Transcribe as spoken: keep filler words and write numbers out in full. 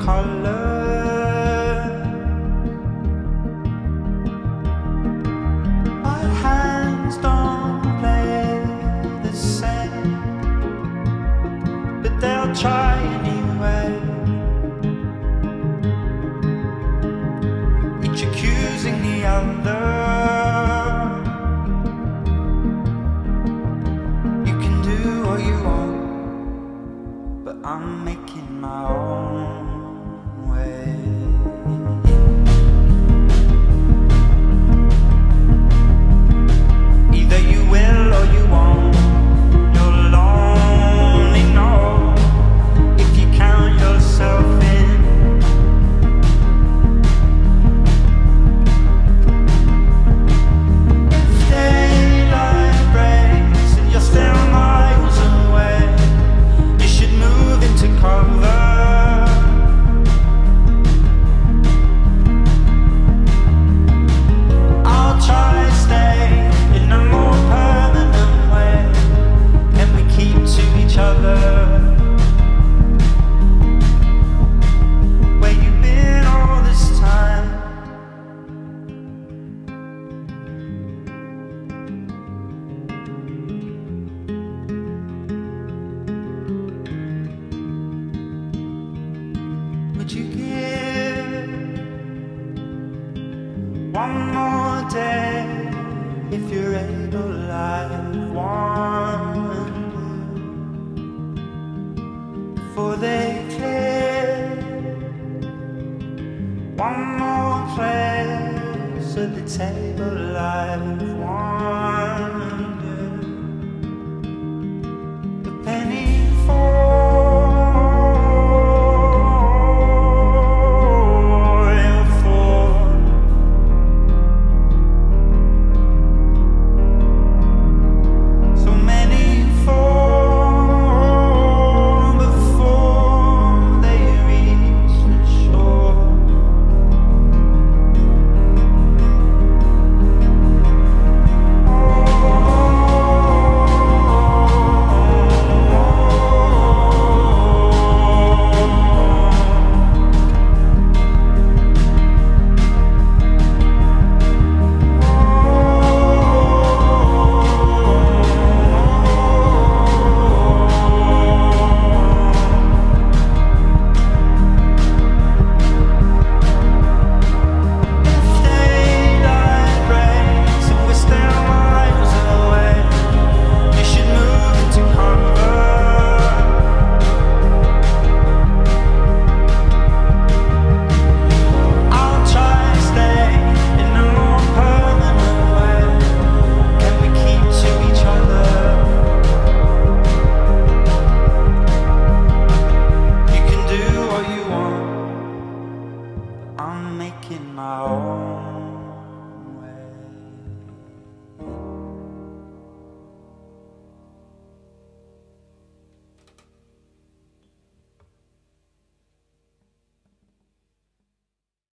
color. My hands don't play the same, but they'll try anyway. Each accusing the other. You can do what you want, but I'm making my own way. Either you will or you won't. You'll only know if you count yourself in. If daylight breaks and you're still miles away, you should move into cover. I'll try to stay in a more permanent way. Can we keep to each other? Where you been all this time? Would you give one more day if you're able? I wonder before they clear one more place at the table. I wonder the penny foil for so many fall before they reach the shore. I'm making my own